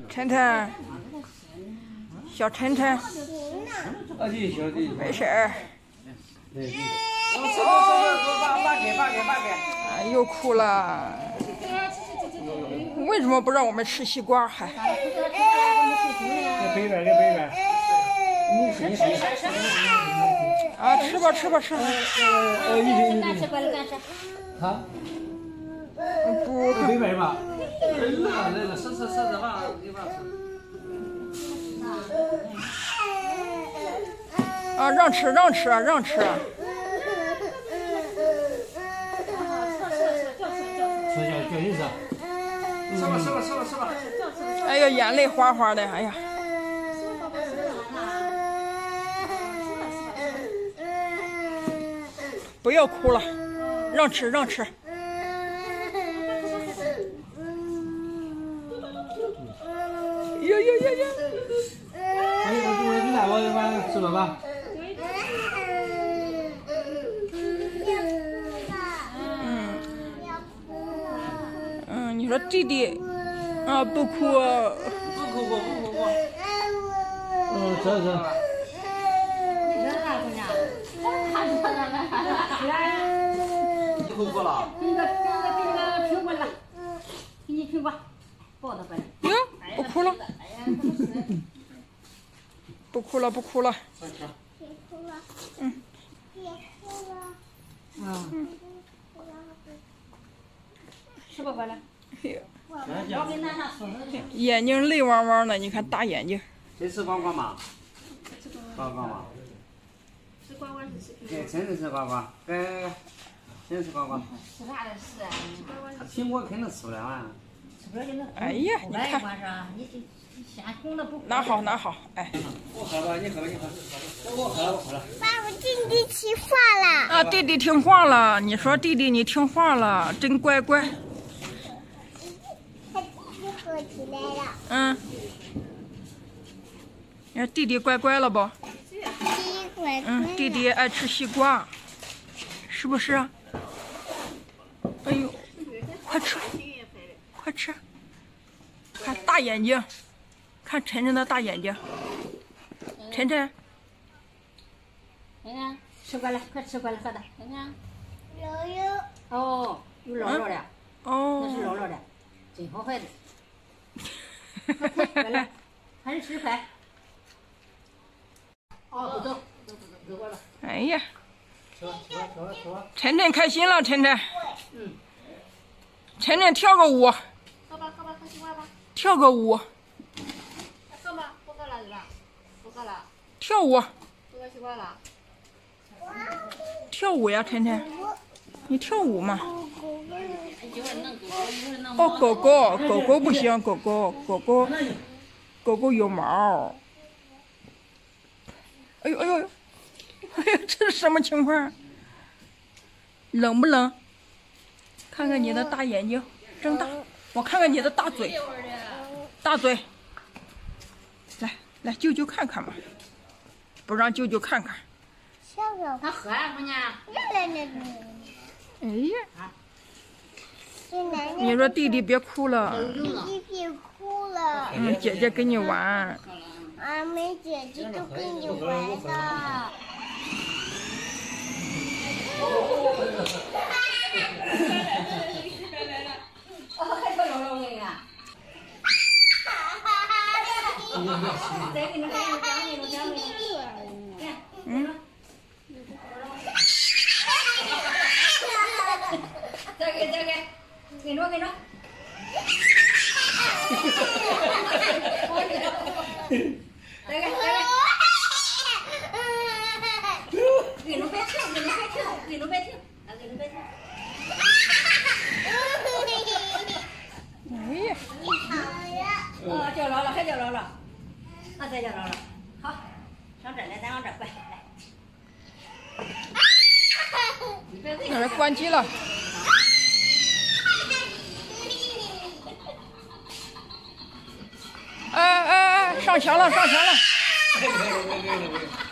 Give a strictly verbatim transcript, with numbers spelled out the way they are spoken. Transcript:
晨晨，小晨晨，没事儿。哎，又哭了。为什么不让我们吃西瓜？还？ 给杯边，给杯边。你吃，你吃。 啊，吃吧，吃吧，吃吧。 呃，一瓶一瓶。啊？ 不。 给杯边吧。来了来了，吃吃吃这吧，给吧吃。 啊，让吃，让吃，让吃。 吃叫叫你吃。吃吧吃吧吃吧吃吧。 哎呀，眼泪哗哗的，哎呀。不要哭了，让吃让吃。呀呀呀呀！ 哎，我我你来我这把吃了吧。 嗯嗯，你说弟弟啊不哭。 不哭不哭不哭。嗯，吃吃。你哭过了？ 给你个给你个苹果了，给你苹果，抱着过来。 哟，不哭了。不哭了，不哭了。 别哭了。 嗯。 别哭了。 嗯。吃吧，过来。 我给拿上眼睛泪汪汪的，你看大眼睛。 谁吃瓜瓜嘛？瓜瓜嘛。 吃瓜瓜是谁？ 给晨晨吃瓜瓜，给先吃瓜瓜。 吃啥的吃啊？ 苹果肯定吃不了啊。 吃不了就那。 哎呀，你看。 你你先红的不？ 拿好拿好，哎。 我喝吧，你喝吧，你喝。我喝了，我喝了。 爸爸，弟弟听话了。 啊，弟弟听话了。你说弟弟你听话了，真乖乖。 他弟弟喝起来了。 嗯。你看弟弟乖乖了不？ 弟弟乖乖。 嗯，弟弟爱吃西瓜，是不是啊？哎呦，快吃，快吃！看大眼睛，看晨晨的大眼睛。晨晨， 看看，吃过来，快吃过来，喝的，看看。 揉揉。 哦，有烙烙的。 哦。 那是烙烙的，真好孩子。过来，还是十块。哦，不走，走不走，走过了。 哎呀， 吃吧吃吧吃吧吃吧。 晨晨开心了，晨晨。 嗯。 晨晨跳个舞。 喝吧喝吧，喝西瓜吧。 跳个舞。 喝吧，不喝了是吧？不喝了。 跳舞。 不喝西瓜了。 跳舞呀，晨晨，你跳舞嘛？哦，狗狗，狗狗不行，狗狗，狗狗，狗狗有毛。哎呦哎呦，哎呀，这是什么情况？冷不冷？看看你的大眼睛，睁大，我看看你的大嘴，大嘴。来来，舅舅看看吧，不让舅舅看看。 他喝啊，姑娘。 哎呀！你说弟弟别哭了。 弟弟别哭了。 嗯，姐姐跟你玩。 俺们姐姐都跟你玩的。 还跳楼了，我呀！再给你讲讲那种讲那种，嗯。再给再给，给着给着。再给再给。给着别停，给着别停，给着别停，啊给着别停。 哎呀！ 哦，叫姥姥还叫姥姥，啊再叫姥姥，好，上这儿来，咱往这儿过来。 那是关机了。哎哎哎，上墙了，上墙了！